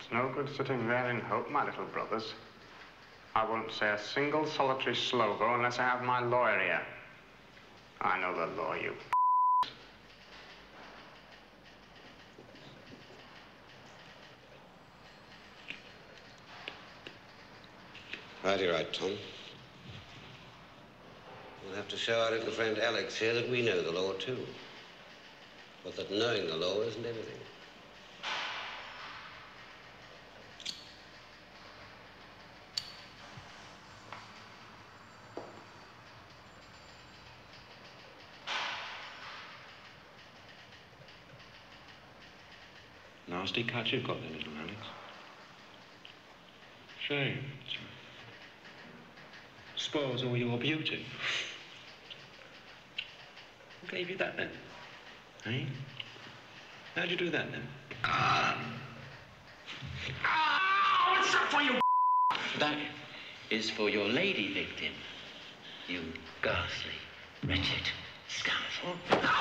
It's no good sitting there in hope, my little brothers. I won't say a single solitary slovo unless I have my lawyer here. I know the law, you Righty right, Tom. We'll have to show our little friend Alex here that we know the law, too. But that knowing the law isn't everything. Nasty cut you've got there, little Alex. Shame. Spoils all your beauty. Who gave you that then? Eh? How'd you do that then? What's that for, you? That is for your lady victim. You ghastly, wretched scum.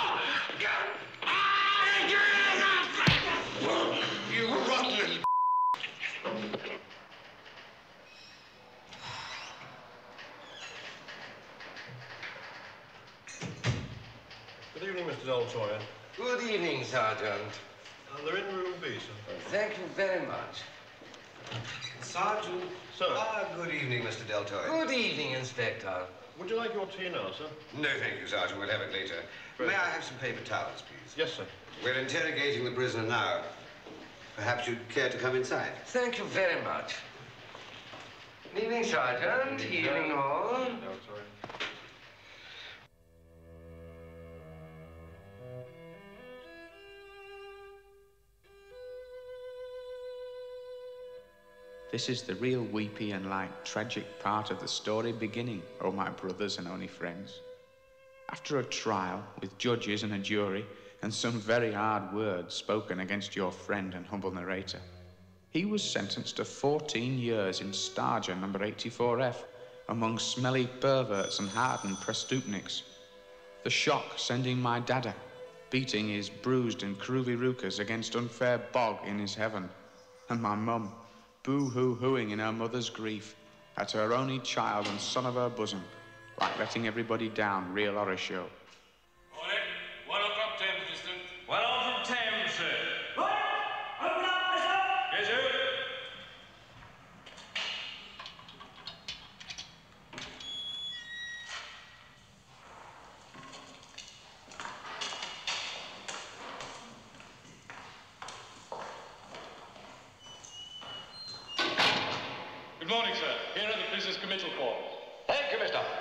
You rotten... Good evening, Mr. Deltoya. Good evening, Sergeant. They're in room B, sir. Thank you very much. Sergeant. Sir. Good evening, Mr. Deltoya. Good evening, Inspector. Would you like your tea now, sir? No, thank you, Sergeant. We'll have it later. May I have some paper towels, please? Yes, sir. We're interrogating the prisoner now. Perhaps you'd care to come inside. Thank you very much. Evening, Sergeant. Evening, all. No, sorry. This is the real weepy and light tragic part of the story beginning, oh my brothers and only friends. After a trial with judges and a jury and some very hard words spoken against your friend and humble narrator, he was sentenced to 14 years in Starger number 84F among smelly perverts and hardened prestupniks. The shock sending my dada, beating his bruised and groovy rukas against unfair bog in his heaven, and my mum, boo-hoo-hooing in her mother's grief at her only child and son of her bosom, like letting everybody down, real horror show. Morning. 1 o'clock Thames, distant. 1 on from Thames, sir. Right. Open up, mister. Yes, sir. Good morning, sir. Here are the business committal forms. Thank you, mister.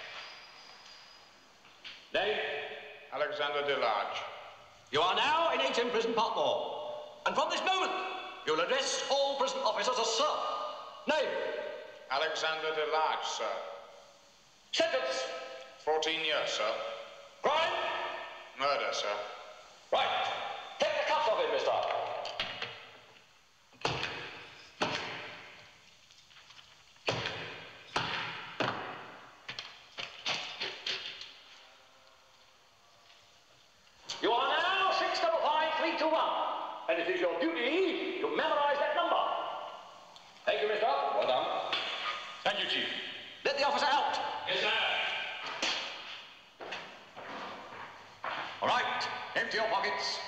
Name? Alexander Delarge. You are now in 8 Imprisoned Parkmore. And from this moment, you'll address all prison officers as sir. Name? Alexander Delarge, sir. Sentence? 14 years, sir. Crime? Murder, sir. Right. Take the cuffs off him, mister. You are now 655321, and it is your duty to memorize that number. Thank you, mister. Well done. Thank you, Chief. Let the officer out. Yes, sir. All right. Empty your pockets.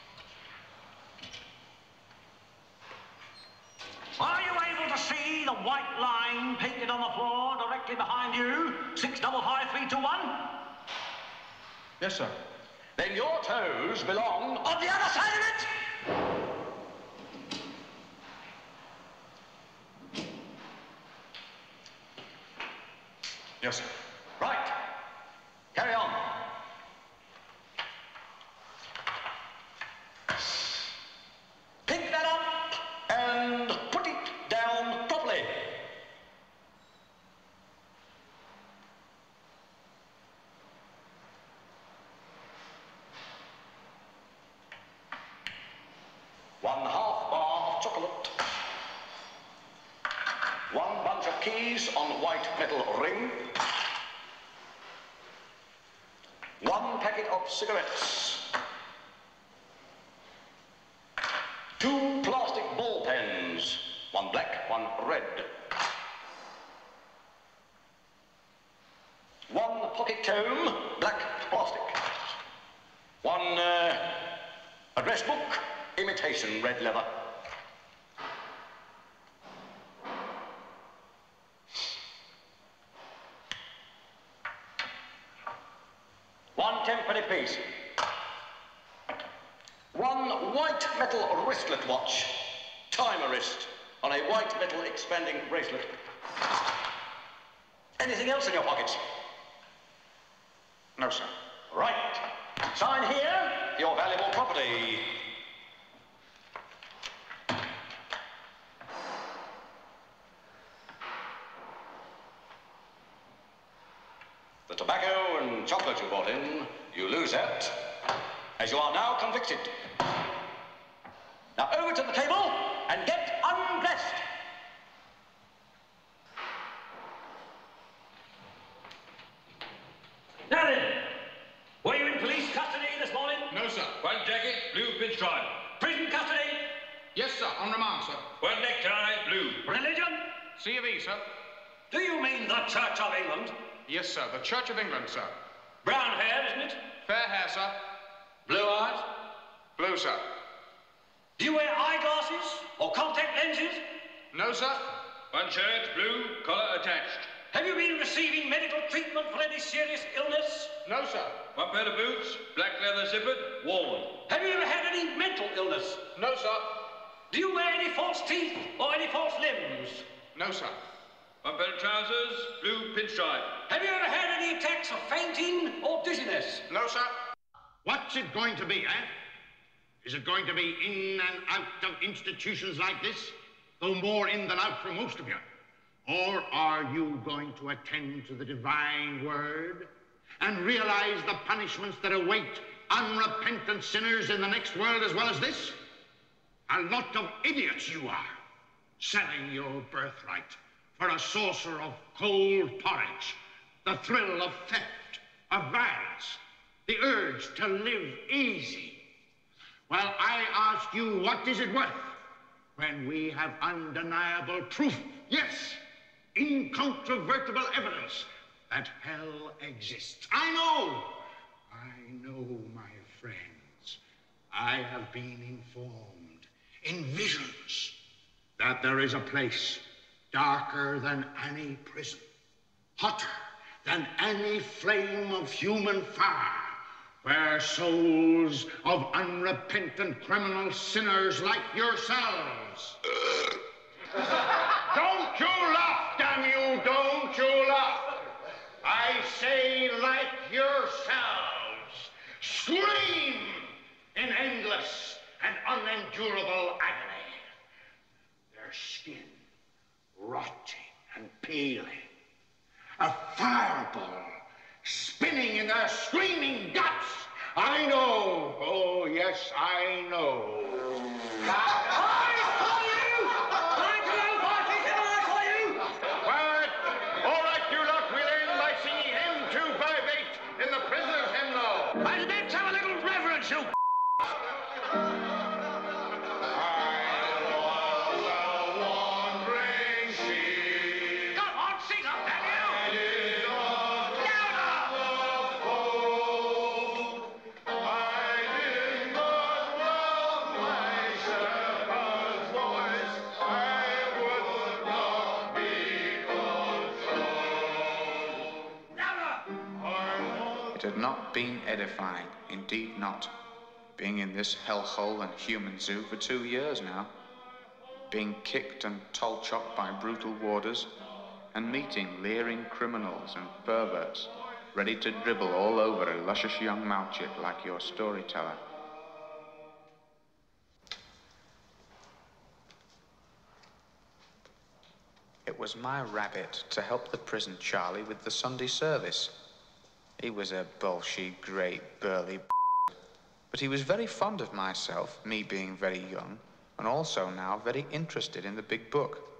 Are you able to see the white line painted on the floor directly behind you? 655321? Yes, sir. Then your toes belong on the other side of it! Yes, sir. Right. Carry on. Pick that up and put it down properly. One half bar of chocolate. One bunch of keys on white metal ring. One packet of cigarettes. 2 plastic ball pens. One black, one red. One pocket comb, black plastic. One address book, imitation red leather. One tenpenny piece. One white metal wristlet watch. Timer wrist on a white metal expanding bracelet. Anything else in your pockets? No, sir. Right. Sign here, your valuable property. The tobacco and chocolate you bought in, you lose that, as you are now convicted. Now over to the table and get undressed. Now then, were you in police custody this morning? No, sir. White jacket, blue pinstripe. Prison custody? Yes, sir. On remand, sir. White necktie, blue. Religion? C of E, sir. Do you mean the Church of England? Yes, sir. The Church of England, sir. Brown hair, isn't it? Fair hair, sir. Blue eyes? Blue, sir. Do you wear eyeglasses or contact lenses? No, sir. One shirt, blue, collar attached. Have you been receiving medical treatment for any serious illness? No, sir. One pair of boots, black leather zippered, worn. Have you ever had any mental illness? No, sir. Do you wear any false teeth or any false limbs? No, sir. One pair of trousers, blue pinstripe. Have you ever had any attacks of fainting or dizziness? No, sir. What's it going to be, eh? Is it going to be in and out of institutions like this? Though more in than out for most of you. Or are you going to attend to the divine word and realize the punishments that await unrepentant sinners in the next world as well as this? A lot of idiots you are, selling your birthright for a saucer of cold porridge, the thrill of theft, of violence, the urge to live easy. Well, I ask you, what is it worth when we have undeniable proof, yes, incontrovertible evidence that hell exists? I know, my friends. I have been informed in visions that there is a place darker than any prison, hotter than any flame of human fire, where souls of unrepentant criminal sinners like yourselves. Don't you laugh, damn you, don't you laugh. I say like yourselves. Scream in endless and unendurable agony. Their skin rotting and peeling. A fireball spinning in their screaming guts. I know. Oh, yes, I know. All right, you lot, we'll end by singing hymn 258 in the prisoner's hymnal. And let's have a little reverence, you It had not been edifying, indeed not, being in this hellhole and human zoo for 2 years now, being kicked and toll-chopped by brutal warders, and meeting leering criminals and perverts ready to dribble all over a luscious young mouthchip like your storyteller. It was my rabbit to help the prison Charlie with the Sunday service. He was a bolshy, great, burly but he was very fond of myself, me being very young, and also now very interested in the big book.